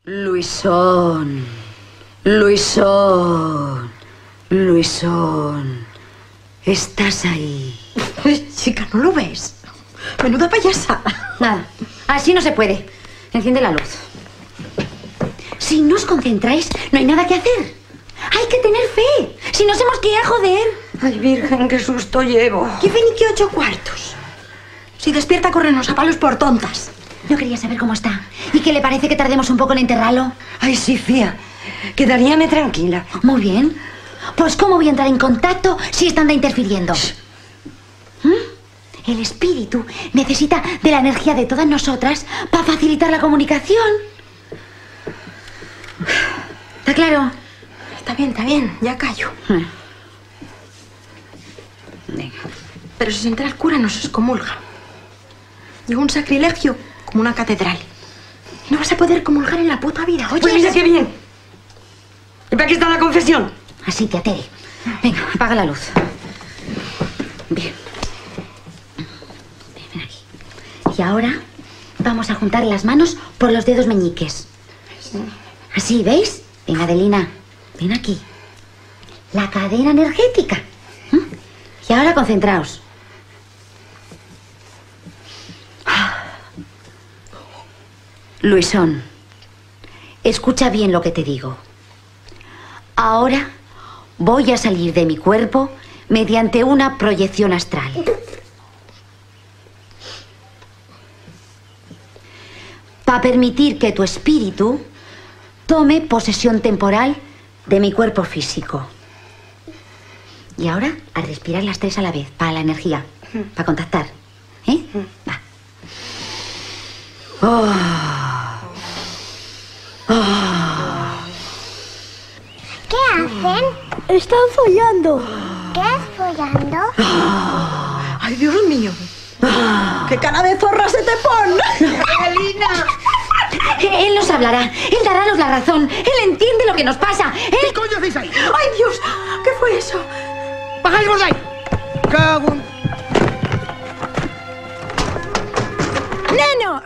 Luisón. Luisón. Luisón. Estás ahí. Chica, ¿no lo ves? Menuda payasa. Nada, así no se puede. Enciende la luz. Si no os concentráis, no hay nada que hacer. Hay que tener fe. Si nos hemos quedado, joder. Ay, Virgen, qué susto llevo. ¿Qué fe ni qué 8:15? Si despierta, córrenos a palos por tontas. Yo quería saber cómo está. ¿Y qué le parece que tardemos un poco en enterrarlo? Ay, sí, fía. Quedaríame tranquila. Muy bien. Pues, ¿cómo voy a entrar en contacto si esta anda interfiriendo? El espíritu necesita de la energía de todas nosotras para facilitar la comunicación. ¿Está claro? Está bien, ya callo. Venga. Pero si se entera el cura nos excomulga. Y un sacrilegio como una catedral. No vas a poder comulgar en la puta vida, oye. Pues mira qué bien. ¿Y para qué está la confesión? Así te atere. Venga, apaga la luz. Bien. Ven aquí. Y ahora vamos a juntar las manos por los dedos meñiques. Así, ¿veis? Venga, Adelina, ven aquí. La cadena energética. Y ahora concentraos. Luisón, escucha bien lo que te digo. Ahora voy a salir de mi cuerpo mediante una proyección astral. Para permitir que tu espíritu tome posesión temporal de mi cuerpo físico. Y ahora a respirar las tres a la vez, para la energía, para contactar. ¿Eh? Va. Oh. Oh. ¿Qué hacen? Están follando. ¿Qué es follando? Ay, Dios mío. ¡Qué cara de zorra se te pone! ¡Adelina! Él nos hablará, él darános la razón, él entiende lo que nos pasa. ¿Qué coño hacéis ahí? ¡Ay, Dios! ¿Qué fue eso? ¡Bajáis vos de ahí! ¡Cago en... ¡Neno!